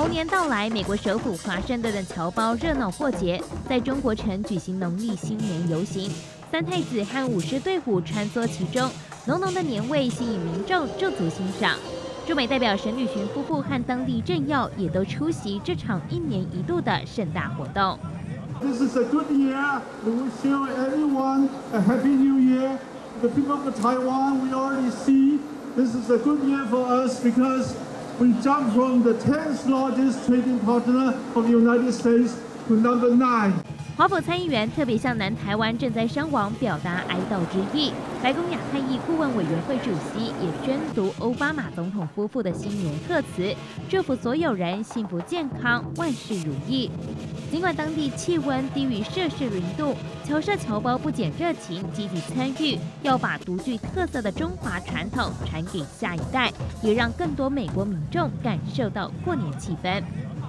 猴年到来，美国首府华盛顿的侨胞热闹过节，在中国城举行农历新年游行，三太子和舞狮队伍穿梭其中，浓浓的年味吸引民众驻足欣赏。驻美代表沈履群夫妇和当地政要也都出席这场1年1度的盛大活动。 This is a good year. We wish you everyone a happy new year. The people of Taiwan, we already see this is a good year for us because we jumped from the 10th largest trading partner of the United States to number 9. 华府参议员特别向南台湾赈灾伤亡表达哀悼之意。白宫亚太裔顾问委员会主席也宣读奥巴马总统夫妇的新年贺词，祝福所有人幸福健康，万事如意。尽管当地气温低于摄氏0度，侨社侨胞不减热情，积极参与，要把独具特色的中华传统传给下一代，也让更多美国民众感受到过年气氛。